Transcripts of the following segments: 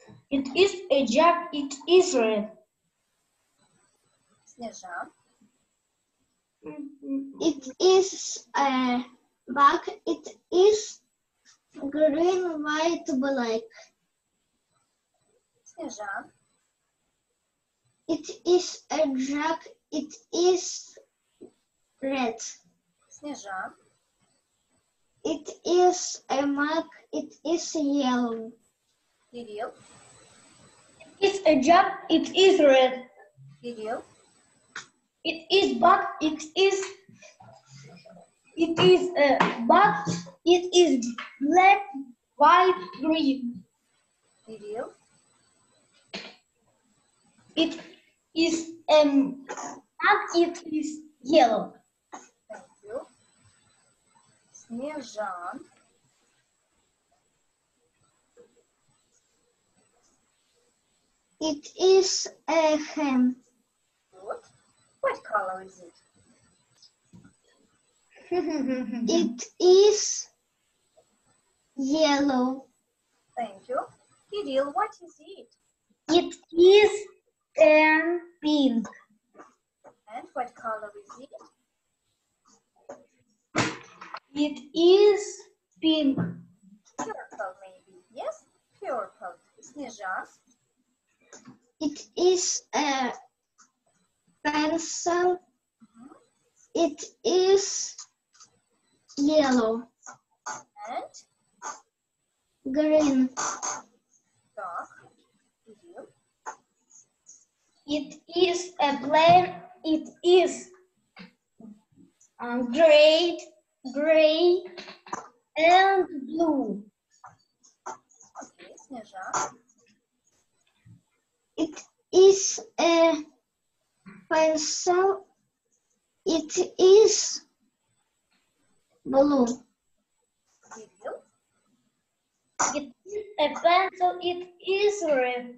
It is a jug, it is red. Снежан. It is a bag, it is green, white, black. Снежан. It is a jug, it is red. Снежан. It is a mug, it is yellow. Кирилл. It is a jug, it is red. Кирилл. It is but it is a but it is black, white, green. Кирилл. It is and it is yellow. Thank you. Снежан. It is a hen. Good. What color is it? It is yellow. Thank you. Кирилл, what is it? It is pink. And what color is it? It is pink. Purple maybe. Yes? Purple. Снежан. It is a pencil. It is yellow. And Green. dark. Кирилл. It is a plain. It is gray, and blue. Okay, Снежан. It is a pencil. It is blue. Кирилл. It is a pencil. It is red.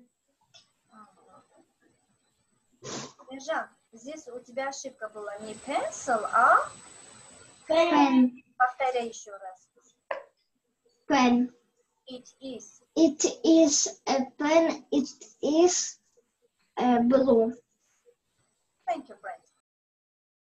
Снежан, здесь у тебя ошибка была не pencil, а Pen. повторяй еще раз. Pen. It is. It is a pen. It is blue. Thank you, friend.